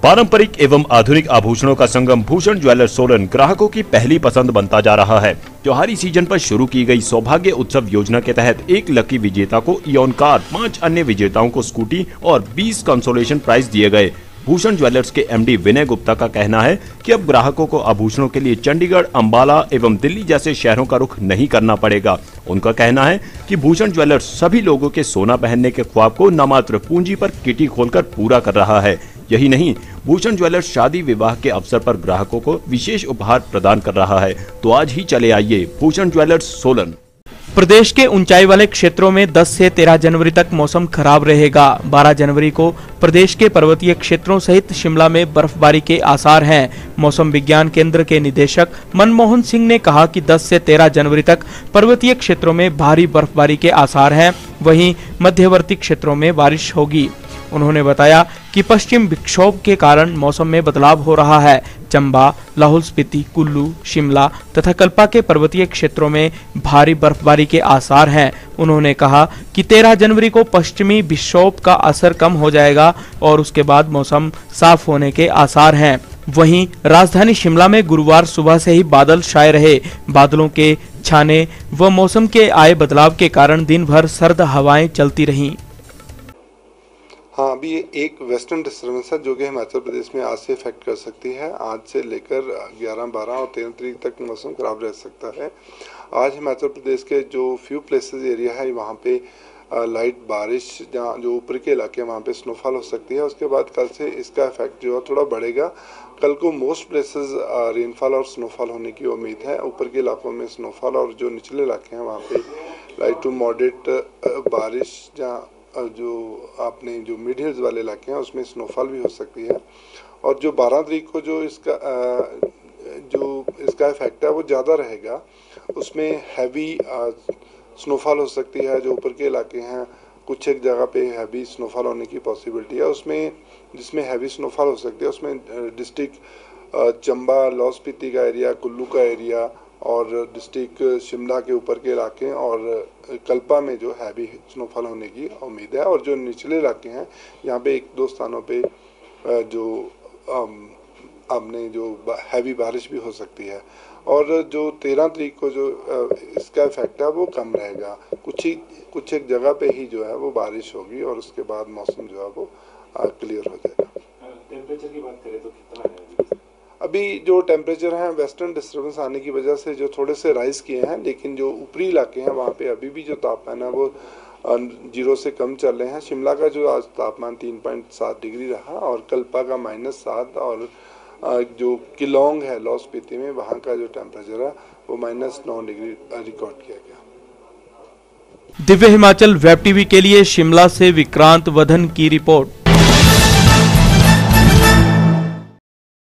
पारंपरिक एवं आधुनिक आभूषणों का संगम भूषण ज्वेलर्स सोलन ग्राहकों की पहली पसंद बनता जा रहा है। त्योहारी सीजन पर शुरू की गई सौभाग्य उत्सव योजना के तहत एक लकी विजेता को इओन कार, 5 अन्य विजेताओं को स्कूटी और 20 कंसोलेशन प्राइज दिए गए। भूषण ज्वेलर्स के एमडी विनय गुप्ता का कहना है कि अब ग्राहकों को आभूषणों के लिए चंडीगढ़, अंबाला एवं दिल्ली जैसे शहरों का रुख नहीं करना पड़ेगा। उनका कहना है कि भूषण ज्वेलर्स सभी लोगों के सोना पहनने के ख्वाब को न मात्र पूंजी पर किटी खोलकर पूरा कर रहा है। यही नहीं, भूषण ज्वेलर्स शादी विवाह के अवसर पर ग्राहकों को विशेष उपहार प्रदान कर रहा है। तो आज ही चले आइए भूषण ज्वेलर्स सोलन। प्रदेश के ऊंचाई वाले क्षेत्रों में 10 से 13 जनवरी तक मौसम खराब रहेगा। 12 जनवरी को प्रदेश के पर्वतीय क्षेत्रों सहित शिमला में बर्फबारी के आसार हैं। मौसम विज्ञान केंद्र के निदेशक मनमोहन सिंह ने कहा कि 10 से 13 जनवरी तक पर्वतीय क्षेत्रों में भारी बर्फबारी के आसार हैं, वहीं मध्यवर्ती क्षेत्रों में बारिश होगी। उन्होंने बताया कि पश्चिम विक्षोभ के कारण मौसम में बदलाव हो रहा है। चंबा, लाहौल स्पीति, कुल्लू, शिमला तथा कल्पा के पर्वतीय क्षेत्रों में भारी बर्फबारी के आसार हैं। उन्होंने कहा कि 13 जनवरी को पश्चिमी विक्षोभ का असर कम हो जाएगा और उसके बाद मौसम साफ होने के आसार हैं। वहीं राजधानी शिमला में गुरुवार सुबह से ही बादल छाए रहे। बादलों के छाने व मौसम के आए बदलाव के कारण दिन भर सर्द हवाएं चलती रहीं। हाँ, अभी एक वेस्टर्न डिस्टर्बेंस है जो कि हिमाचल प्रदेश में आज से इफेक्ट कर सकती है। आज से लेकर 11, 12 और 13 तारीख तक मौसम खराब रह सकता है। आज हिमाचल प्रदेश के जो फ्यू प्लेसेस एरिया है वहाँ पे लाइट बारिश, जहाँ जो ऊपर के इलाके हैं वहाँ पे स्नोफॉल हो सकती है। उसके बाद कल से इसका इफेक्ट जो है थोड़ा बढ़ेगा। कल को मोस्ट प्लेसेस रेनफॉल और स्नोफॉल होने की उम्मीद है। ऊपर के इलाकों में स्नोफॉल और जो निचले इलाके हैं वहाँ पे लाइट टू मॉडरेट बारिश, जहाँ जो आपने जो मिड हिल्स वाले इलाके हैं उसमें स्नोफॉल भी हो सकती है। और जो 12 तारीख को जो इसका इफेक्ट है वो ज़्यादा रहेगा। उसमें हैवी स्नोफॉल हो सकती है। जो ऊपर के इलाके हैं कुछ एक जगह पे हैवी स्नोफॉल होने की पॉसिबिलिटी है। उसमें जिसमें हैवी स्नोफॉल हो सकती है उसमें डिस्ट्रिक्ट चंबा, लाहौल स्पीति का एरिया, कुल्लू का एरिया और डिस्ट्रिक्ट शिमला के ऊपर के इलाके और कल्पा में जो हैवी स्नोफॉल होने की उम्मीद है। और जो निचले इलाके हैं यहाँ पे 1-2 स्थानों पे जो आपने जो हैवी बारिश भी हो सकती है। और जो 13 तारीख को जो इसका इफेक्ट है वो कम रहेगा। कुछ एक जगह पे ही जो है वो बारिश होगी और उसके बाद मौसम जो है वो क्लियर हो जाएगा। टेम्परेचर की बात करें तो कितना है अभी जो टेम्परेचर है वेस्टर्न डिस्टर्बेंस आने की वजह से जो थोड़े से राइज किए हैं, लेकिन जो ऊपरी इलाके हैं वहाँ पे अभी भी जो तापमान है वो 0 से कम चल रहे हैं। शिमला का जो आज तापमान 3.7 डिग्री रहा और कल्पा का -7 और जो किलोंग है लाहौल स्पीति में वहाँ का जो टेम्परेचर है वो -9 डिग्री रिकॉर्ड किया गया। दिव्य हिमाचल वेब टीवी के लिए शिमला से विक्रांत वधन की रिपोर्ट।